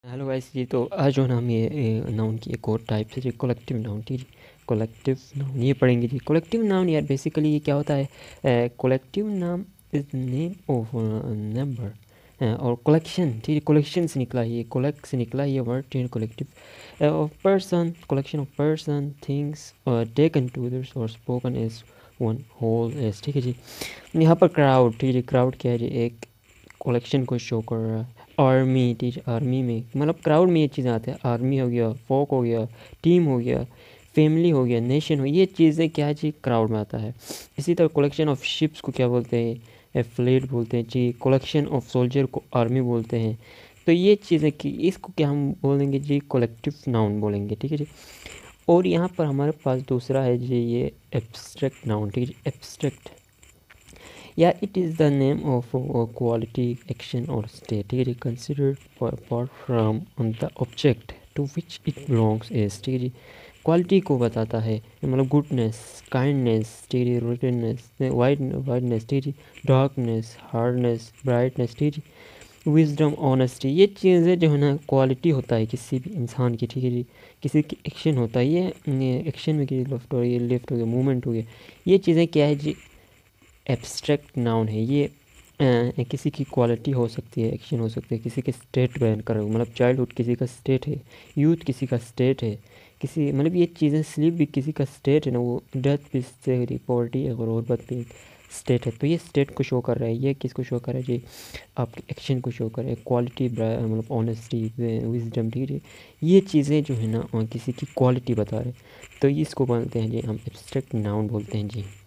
Hello guys जी। तो आज जो है ना हम ये नाउन की एक और टाइप से जो कलेक्टिव नाउन, ठीक है। कलेक्टिव नाउन ये पढ़ेंगे जी। कलेक्टिव नाउन यार बेसिकली ये क्या होता है? Collective noun is name of number और कलेक्शन, ठीक है। कलेक्शन से निकला ये, कलेक्ट से निकला ये वर्ड, ठीक है। Collective of person, collection of person things taken together और spoken as one whole as, ठीक है जी। यहाँ पर क्राउड, ठीक है। क्राउड क्या है जी? एक कलेक्शन को शो कर रहा है। आर्मी, ठीक है। आर्मी में मतलब क्राउड में ये चीज़ें आती हैं। आर्मी हो गया, फोक हो गया, टीम हो गया, फैमिली हो गया, नेशन हो, ये चीज़ें क्या है जी? क्राउड में आता है। इसी तरह कलेक्शन ऑफ शिप्स को क्या बोलते हैं? फ्लीट बोलते हैं जी। कलेक्शन ऑफ सोल्जर को आर्मी बोलते हैं। तो ये चीज़ें कि इसको क्या हम बोलेंगे जी? कलेक्टिव नाउन बोलेंगे, ठीक है जी। और यहाँ पर हमारे पास दूसरा है जी ये एब्स्ट्रैक्ट नाउन, ठीक है जी। एब्स्ट्रैक्ट या it is the name of quality action और स्टेट, ठीक है। Considered apart from the object to which it belongs as, ठीक है जी। क्वालिटी को बताता है, मतलब गुडनेस, काइंडनेस, ठीक है। रुटेडनेस, वाइडनेस, ठीक है। डार्कनेस, हार्डनेस, ब्राइटनेस, ठीक है। विजडम, ऑनेस्टी, ये चीज़ें जो है ना क्वालिटी होता है किसी भी इंसान की, ठीक है जी। किसी की एक्शन होता है, ये एक्शन में कि लेफ्ट हो गया, लेफ्ट हो गया, मूवमेंट हो गया, ये चीज़ें क्या है जी? एब्स्ट्रैक्ट नाउन है ये। किसी की क्वालिटी हो सकती है, एक्शन हो सकती है, किसी के स्टेट बयान कर रहा हूँ, मतलब चाइल्डहुड किसी का स्टेट है, यूथ किसी का स्टेट है, किसी मतलब ये चीज़ें, स्लीप भी किसी का स्टेट है ना, वो डेथ भी से पॉवर्टी और गुर्बत भी स्टेट है। तो ये स्टेट को शो कर रहा है, ये किसको शो कर रहा है जी? आपके एक्शन को शो कर रहा है। क्वालिटी मतलब ऑनेस्टी, विजडम, ठीक है। ये चीज़ें जो है ना किसी की क्वालिटी बता रहे हैं, तो इसको बोलते हैं जी हम एब्स्ट्रैक्ट नाउन बोलते हैं जी।